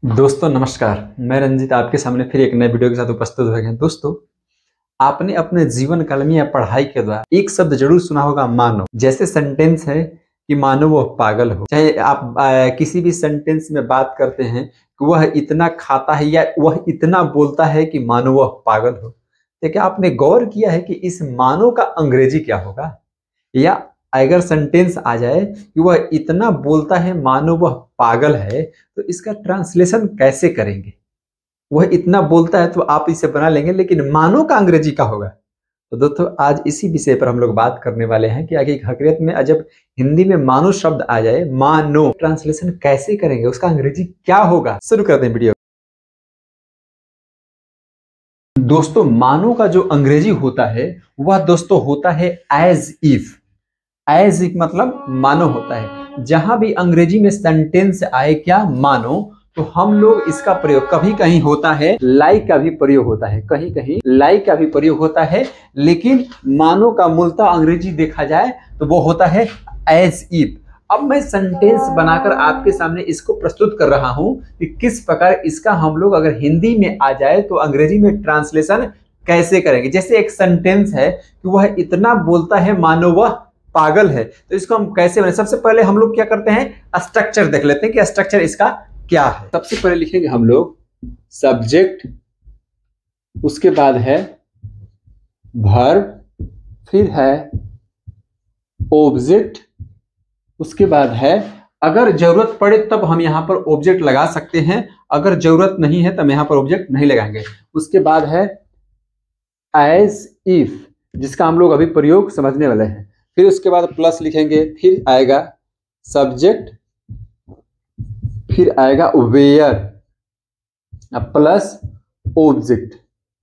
दोस्तों नमस्कार। मैं रंजित आपके सामने फिर एक नए वीडियो के साथ उपस्थित हो गए हैं। दोस्तों, आपने अपने जीवन काल में या पढ़ाई के द्वारा एक शब्द जरूर सुना होगा, मानो। जैसे सेंटेंस है कि मानो वह पागल हो। चाहे आप किसी भी सेंटेंस में बात करते हैं कि वह इतना खाता है या वह इतना बोलता है कि मानो वह पागल हो, तो क्या आपने गौर किया है कि इस मानो का अंग्रेजी क्या होगा? या अगर सेंटेंस आ जाए कि वह इतना बोलता है मानो वह पागल है, तो इसका ट्रांसलेशन कैसे करेंगे? वह इतना बोलता है तो आप इसे बना लेंगे, लेकिन मानो का अंग्रेजी क्या होगा? तो दोस्तों, आज इसी विषय पर हम लोग बात करने वाले हैं कि आगे हकीकत में जब हिंदी में मानो शब्द आ जाए, मानो ट्रांसलेशन कैसे करेंगे, उसका अंग्रेजी क्या होगा। शुरू करते हैं वीडियो। दोस्तों, मानो का जो अंग्रेजी होता है वह दोस्तों होता है एज इफ। एज इफ मतलब मानो होता है। जहां भी अंग्रेजी में सेंटेंस आए क्या, मानो, तो हम लोग इसका प्रयोग कभी कहीं होता है लाइक का भी प्रयोग होता है, कहीं कहीं लाइक का भी प्रयोग होता है, लेकिन मानो का मूलतः अंग्रेजी देखा जाए तो वो होता है एज इफ। अब मैं सेंटेंस बनाकर आपके सामने इसको प्रस्तुत कर रहा हूं कि किस प्रकार इसका हम लोग अगर हिंदी में आ जाए तो अंग्रेजी में ट्रांसलेशन कैसे करेंगे। जैसे एक सेंटेंस है कि वह इतना बोलता है मानो वह पागल है, तो इसको हम कैसे बने? सबसे पहले हम लोग क्या करते हैं, स्ट्रक्चर देख लेते हैं कि स्ट्रक्चर इसका क्या है। सबसे पहले लिखेंगे हम लोग सब्जेक्ट, उसके बाद है वर्ब, फिर है ऑब्जेक्ट, उसके बाद है अगर जरूरत पड़े तब हम यहां पर ऑब्जेक्ट लगा सकते हैं, अगर जरूरत नहीं है तब यहां पर ऑब्जेक्ट नहीं लगाएंगे। उसके बाद है एज इफ, जिसका हम लोग अभी प्रयोग समझने वाले हैं। फिर उसके बाद प्लस लिखेंगे, फिर आएगा सब्जेक्ट, फिर आएगा वेयर प्लस ऑब्जेक्ट।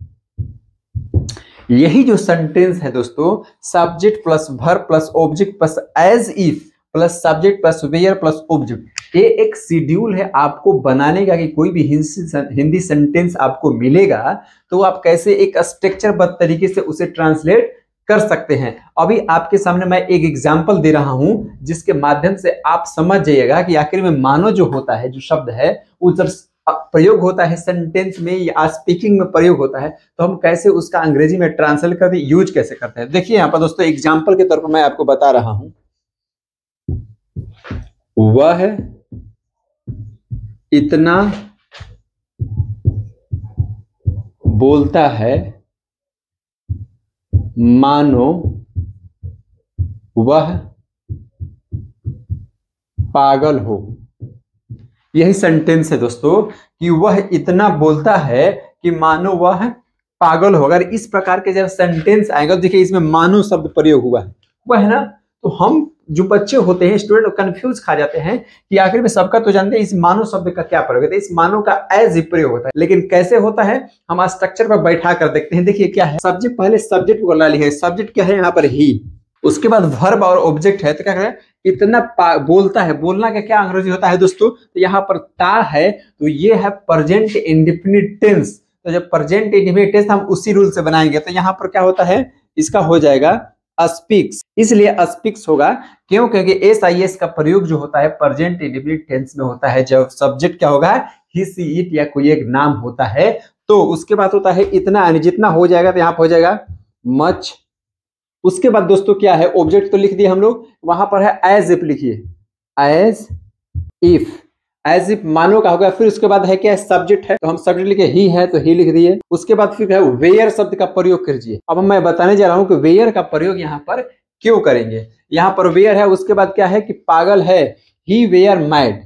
यही जो सेंटेंस है दोस्तों, subject plus verb plus object plus as if plus subject plus were plus object, ये एक शेड्यूल है आपको बनाने का कि कोई भी हिंदी सेंटेंस आपको मिलेगा तो आप कैसे एक स्ट्रक्चरबद्ध तरीके से उसे ट्रांसलेट कर सकते हैं। अभी आपके सामने मैं एक एग्जांपल दे रहा हूं जिसके माध्यम से आप समझ जाइएगा कि आखिर में मानो जो होता है, जो शब्द है, वो जब प्रयोग होता है सेंटेंस में या स्पीकिंग में प्रयोग होता है तो हम कैसे उसका अंग्रेजी में ट्रांसलेट करते, यूज कैसे करते हैं। देखिए यहां पर दोस्तों एग्जांपल के तौर पर मैं आपको बता रहा हूं, वह इतना बोलता है मानो वह पागल हो। यही सेंटेंस है दोस्तों कि वह इतना बोलता है कि मानो वह पागल हो। अगर इस प्रकार के जब सेंटेंस आएगा तो देखिए इसमें मानो शब्द प्रयोग हुआ है, वह है ना, तो हम जो बच्चे होते हैं, स्टूडेंट, कंफ्यूज खा जाते हैं कि आखिर में सबका तो जानते हैं इस मानो शब्द का क्या प्रयोग है। इस मानो का एज ही प्रयोग होता है, लेकिन कैसे होता है हम स्ट्रक्चर पर बैठा कर देखते हैं। देखिए क्या है, सब्जेक्ट, पहले सब्जेक्ट को ला लिया है, सब्जेक्ट क्या है यहाँ पर ही, उसके बाद वर्ब और ऑब्जेक्ट है, तो क्या करें, इतना बोलता है। बोलना का क्या अंग्रेजी होता है दोस्तों, तो यहाँ पर ता है तो ये है प्रेजेंट इंडेफिनिट टेंस। तो जब प्रेजेंट इंडेफिनिट टेंस हम उसी रूल से बनाएंगे तो यहाँ पर क्या होता है, इसका हो जाएगा स्पीक्स। इसलिए स्पीक्स होगा क्यों, क्योंकि एस आई एस का प्रयोग जो होता है प्रेजेंट इंडेफिनिट टेंस में होता है। जब सब्जेक्ट क्या होगा, ही सी इट या कोई एक नाम होता है, तो उसके बाद होता है इतना, यानी जितना हो जाएगा तो यहाँ पर हो जाएगा मच। उसके बाद दोस्तों क्या है, ऑब्जेक्ट तो लिख दिए हम लोग, वहां पर है एज इफ, लिखिए एज इफ। एज इफ मानो का होगा। फिर उसके बाद है क्या, सब्जेक्ट है तो हम सब्जेक्ट लिखे ही है तो ही लिख दिए। उसके बाद फिर है वेयर शब्द का प्रयोग कीजिए। अब मैं बताने जा रहा हूं कि वेयर का प्रयोग यहाँ पर क्यों करेंगे। यहाँ पर वेयर है, उसके बाद क्या है कि पागल है, he were mad,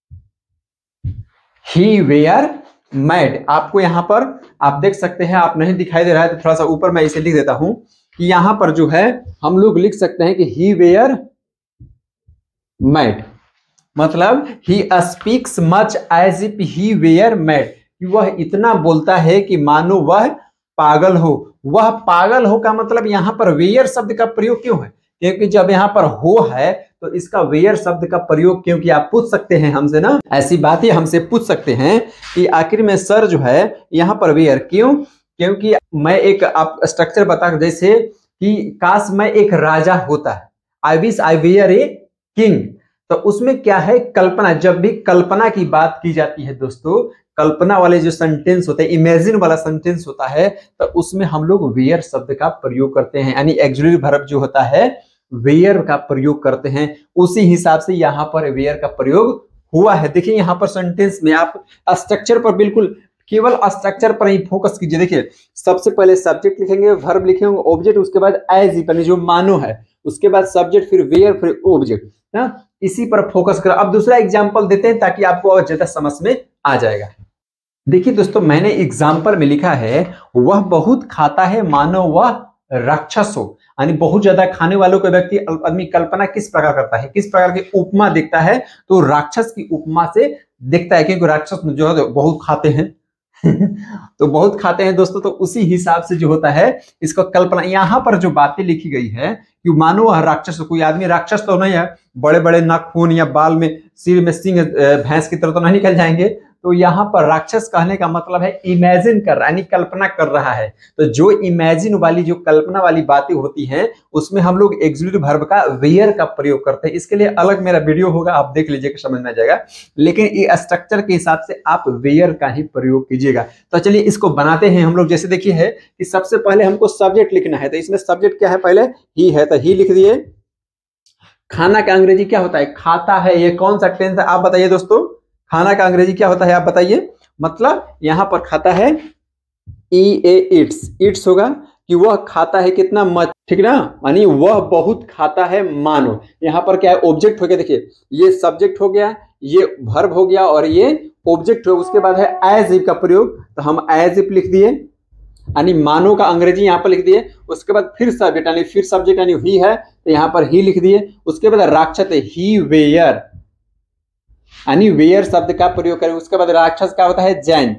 he were mad. आपको यहाँ पर आप देख सकते हैं, आप नहीं दिखाई दे रहा है तो थोड़ा सा ऊपर मैं इसे लिख देता हूं कि यहां पर जो है हम लोग लिख सकते हैं कि ही वेयर मैड, मतलब he speaks much as if he were mad, वह इतना बोलता है कि मानो वह पागल हो। वह पागल हो का मतलब यहां पर वेयर शब्द का प्रयोग क्यों है, क्योंकि जब यहां पर हो है तो इसका वेयर शब्द का प्रयोग, क्योंकि आप पूछ सकते हैं हमसे ना, ऐसी बातें हमसे पूछ सकते हैं कि आखिर में सर जो है यहां पर वेयर क्यों, क्योंकि मैं एक आप स्ट्रक्चर बता, जैसे कि काश मैं एक राजा होता है, I wish I were a king, तो उसमें क्या है, कल्पना। जब भी कल्पना की बात की जाती है दोस्तों, कल्पना वाले जो सेंटेंस होते हैं, इमेजिन वाला सेंटेंस होता है, तो उसमें हम लोग वेयर शब्द का प्रयोग करते हैं, यानी ऑक्सिलरी वर्ब जो होता है वेयर का प्रयोग करते हैं। उसी हिसाब से यहाँ पर वेयर का प्रयोग हुआ है। देखिए यहाँ पर सेंटेंस में आप स्ट्रक्चर पर बिल्कुल केवल स्ट्रक्चर पर ही फोकस कीजिए। देखिए सबसे पहले सब्जेक्ट लिखेंगे, वर्ब लिखेंगे, ऑब्जेक्ट, उसके बाद एज इफ जो मानो है, उसके बाद सब्जेक्ट, फिर वेयर, फिर ऑब्जेक्ट। इसी पर फोकस करो। अब दूसरा एग्जांपल देते हैं ताकि आपको और ज्यादा समझ में आ जाएगा। देखिए दोस्तों मैंने एग्जांपल में लिखा है, वह बहुत खाता है मानो वह राक्षस हो। यानी बहुत ज्यादा खाने वालों को व्यक्ति आदमी कल्पना किस प्रकार करता है, किस प्रकार की उपमा देखता है, तो राक्षस की उपमा से देखता है, क्योंकि राक्षस जो है बहुत खाते हैं तो बहुत खाते हैं दोस्तों, तो उसी हिसाब से जो होता है इसको कल्पना। यहाँ पर जो बातें लिखी गई है कि मानो वह राक्षस, कोई आदमी राक्षस तो नहीं है, बड़े बड़े नाखून या बाल में, सिर में सिंह भैंस की तरह तो नहीं निकल जाएंगे। तो यहाँ पर राक्षस कहने का मतलब है इमेजिन कर रहा है, यानी कल्पना कर रहा है। तो जो इमेजिन वाली, जो कल्पना वाली बातें होती हैं, उसमें हम लोग ऑक्सिलरी वर्ब का वेयर का प्रयोग करते हैं। इसके लिए अलग मेरा वीडियो होगा, आप देख लीजिएगा, समझ में आ जाएगा। लेकिन ये स्ट्रक्चर के हिसाब से आप वेयर का ही प्रयोग कीजिएगा। तो चलिए इसको बनाते हैं हम लोग। जैसे देखिए है कि सबसे पहले हमको सब्जेक्ट लिखना है, तो इसमें सब्जेक्ट क्या है, पहले ही है, तो ही लिख दिए। खाना का अंग्रेजी क्या होता है, खाता है। ये कौन सा टेंस है आप बताइए दोस्तों, खाना का अंग्रेजी क्या होता है आप बताइए। मतलब यहां पर खाता है ईट्स, इट्स होगा कि वह खाता है कितना, मच, ठीक ना, यानी वह बहुत खाता है मानो। यहां पर क्या है, ऑब्जेक्ट हो गया। देखिए ये सब्जेक्ट हो गया, ये वर्ब हो गया, और ये ऑब्जेक्ट हो। उसके बाद है एज इफ का प्रयोग, तो हम एज इफ लिख दिए, यानी मानो का अंग्रेजी यहाँ पर लिख दिए। उसके बाद फिर सब्जेक्ट, यानी फिर सब्जेक्ट यानी ही है, तो यहाँ पर ही लिख दिए। उसके बाद राक्षस है, ही वेयर, यानी वेयर शब्द का प्रयोग करें। उसके बाद राक्षस का होता है जैंट।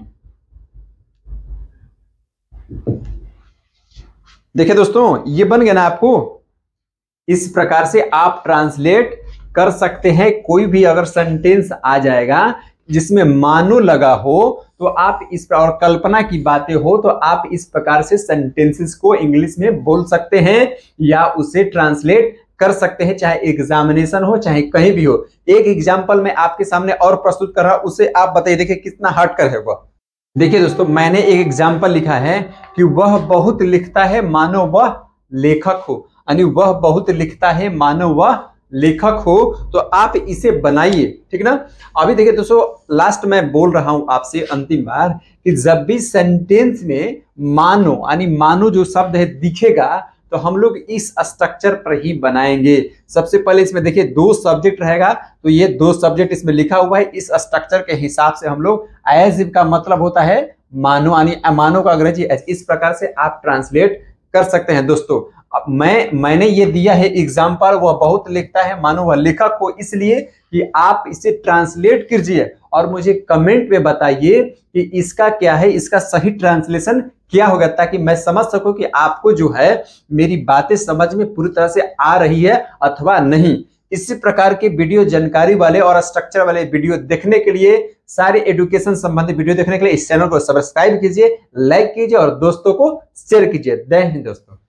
देखिए दोस्तों ये बन गया ना आपको। इस प्रकार से आप ट्रांसलेट कर सकते हैं। कोई भी अगर सेंटेंस आ जाएगा जिसमें मानो लगा हो, तो आप इस पर, और कल्पना की बातें हो, तो आप इस प्रकार से सेंटेंसेस को इंग्लिश में बोल सकते हैं या उसे ट्रांसलेट कर सकते हैं, चाहे एग्जामिनेशन हो, चाहे कहीं भी हो। एक एग्जांपल मैं आपके सामने और प्रस्तुत कर रहा हूं, उसे आप बताइए, देखिए कितना हटकर है वह। देखिए दोस्तों मैंने एक एग्जांपल लिखा है कि वह बहुत लिखता है मानो वह लेखक हो, यानी वह बहुत लिखता है मानो वह लेखक हो। तो आप इसे बनाइए, ठीक ना। अभी देखिए दोस्तों लास्ट में बोल रहा हूं आपसे अंतिम बार कि जब भी सेंटेंस में मानो, यानी मानो जो शब्द है दिखेगा, तो हम लोग इस स्ट्रक्चर पर ही बनाएंगे। सबसे पहले इसमें देखिए दो सब्जेक्ट रहेगा, तो ये दो सब्जेक्ट इसमें लिखा हुआ है। इस स्ट्रक्चर के हिसाब से हम लोग एज इफ का मतलब होता है मानो, यानी मानो का अंग्रेजी एज। इस प्रकार से आप ट्रांसलेट कर सकते हैं दोस्तों। अब मैंने ये दिया है एग्जाम्पल, वह बहुत लिखता है मानो वह लेखक हो, इसलिए कि आप इसे ट्रांसलेट कीजिए और मुझे कमेंट में बताइए कि इसका क्या है, इसका सही ट्रांसलेशन क्या होगा, ताकि मैं समझ सकूं कि आपको जो है मेरी बातें समझ में पूरी तरह से आ रही है अथवा नहीं। इसी प्रकार के वीडियो, जानकारी वाले और स्ट्रक्चर वाले वीडियो देखने के लिए, सारे एजुकेशन संबंधी वीडियो देखने के लिए इस चैनल को सब्सक्राइब कीजिए, लाइक कीजिए और दोस्तों को शेयर कीजिए। जय हिंद दोस्तों।